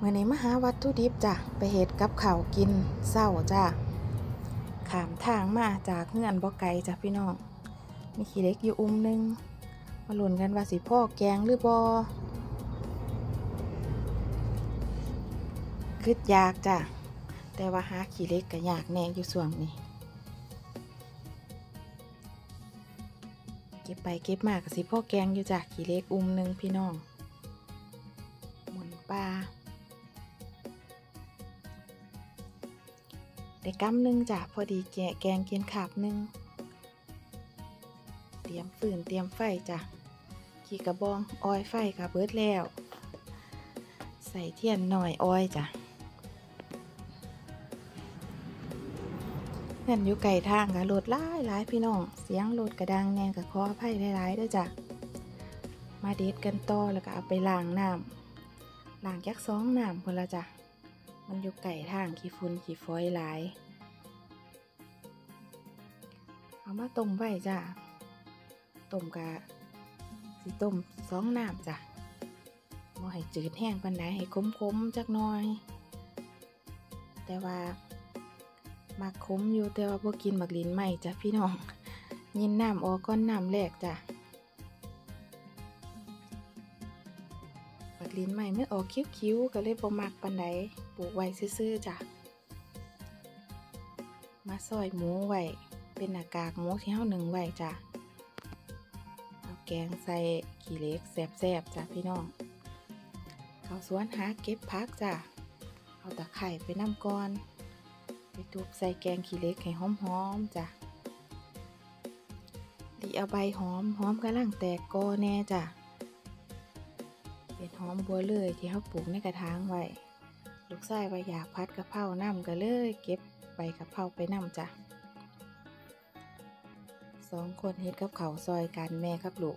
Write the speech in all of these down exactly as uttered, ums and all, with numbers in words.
มื่อนี้มาหาวัตถุดิบจ้ะไปเฮ็ดกับข้าวกินเช้าจ้ะข้ามทางมาจากเฮือนบ่ไกลจ้ะพี่น้องมีขี้เหล็กอยู่อุ้มนึงมาลุ้นกันว่าสิพ่อแกงหรือบ่คิดยากจ้ะแต่ว่าหาขี้เหล็กก็ยากแน่อยู่ช่วงนี้เก็บไปเก็บมาก็สิพ่อแกงอยู่จ้ะขี้เหล็กอุ้มนึงพี่น้องหมุนปลาได้กำนึงจ้ะพอดีแกะแกงกินขาบนึงเตรียมฟืนเตรียมไฟจ้ะขี้กระบองออยไฟค่ะเบิดแล้วใส่เทียนหน่อยออยจ้ะเงินอยู่ไกลทางค่ะรถหลายหลายพี่น้องเสียงรถกระดังแน่กับขออภัยหลายๆด้วยจ้ะมาเด็ดกันต่อแล้วก็เอาไปล้างน้ำล้างยักษ์สองน้ำพอละจ้ะมันอยู่ไก่ทางขี้ฝุ่นขี้ฝอยหลายเอามาต้มไว้จ้ะต้มกะสิต้มสองน้ำจ้ะบ่ให้จืดแห้งปานใดให้ขมๆจักหน่อยแต่ว่ามักขมอยู่แต่ว่าบ่กินบักลิ้นใหม่จ้ะพี่น้องยินน้ำออกก้อนน้ำแรกจ้ะบักลิ้นใหม่ไม่ออกคิ้วๆก็เลยบ่มักปานใดปลูกไว้ซื่อๆจ้ะมาซอยหมูไว้เป็นหน้ากากหมูที่เฮานึ่งไว้จ้ะเอาแกงใส่ขี้เหล็กแซ่บๆจ้ะพี่น้องเข้าสวนหาเก็บผักจ้ะเอาตะไคร้ไปนำก่อนไปทุบใส่แกงขี้เหล็กให้หอมๆจ้ะดีเอาใบหอมหอมกำลังแตกกอแน่จ้ะเป็นหอมบัวเลยที่เขาปลูกในกระถางไว้ลูกชายว่าอยากพัดกะเพราน้ำก็เลยเก็บใบกะเพราไปน้ำจ้ะสองคนเฮ็ดกับเขาซอยกันแม่กับลูก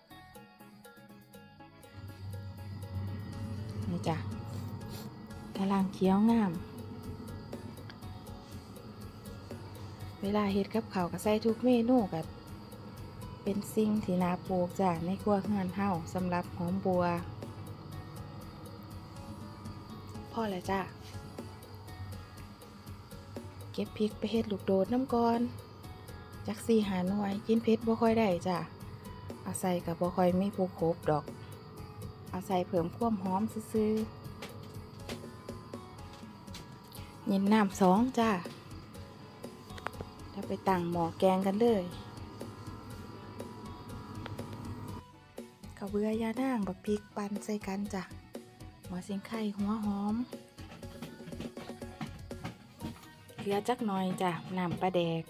นี่จ้ะกำลังเคี้ยวงามเวลาเฮ็ดกับเขาก็ใส่ทุกเมนูกับเป็นสิ่งที่น่าปลูกจ้ะในครัวเรือนเฮาสำหรับหอมบัวพ่อแล้วจ้ะเก็บพริกไปเฮ็ดลูกโดดน้ำก่อนจักสี่หาหน่วยกินเผ็ดบ่ค่อยได้จ้ะเอาใส่กับบ่ค่อยมีผู้ครบดอกเอาใส่เพิ่มความหอมซื่อๆยินน้ำสองจ้ะจะไปตั้งหม้อแกงกันเลยข้าวเบื่อยานางบักพริกปั่นใส่กันจ้ะหัวสิงไข่หัวหอมเกลือจักหน่อยจ้ะน้ำปลาแดก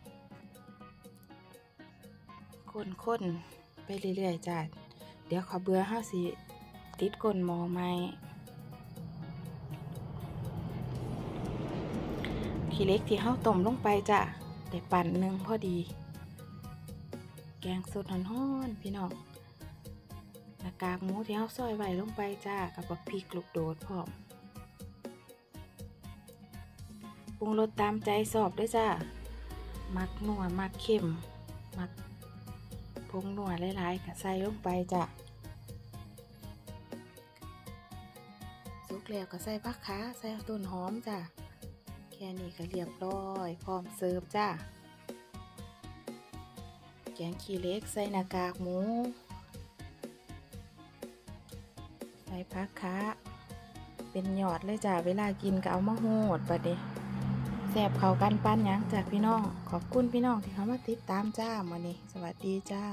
คนๆไปเรื่อยๆจ้ะเดี๋ยวข้าวเบื่อห้าสิติดก้นหม้อใหม่ขี้เหล็กที่เฮาต้มลงไปจ้ะได้ปั่นหนึ่งพอดีแกงสดหอนๆพี่น้องหน้ากากหมูที่เฮาซอยไว้ลงไปจ้ากับบักพริกลูกโดดพร้อมปรุงรสตามใจชอบด้วยจ้ามักนัวมักเค็มมักผงนัวหลายๆก็ใส่ลงไปจ้าสุกแล้วก็ใส่ผักขาใส่ต้นหอมจ้าแค่นี้ก็เรียบร้อยพร้อมเสิร์ฟจ้าแกงขี้เหล็กใส่หน้ากากหมูใส่ผักคะเป็นหยอดเลยจ้ะเวลากินก็เอามาโหดบัดนี้แซ่บเข้ากันปานหยังจ้ะพี่น้องขอบคุณพี่น้องที่เข้ามาติดตามจ้ามื้อนี้สวัสดีจ้า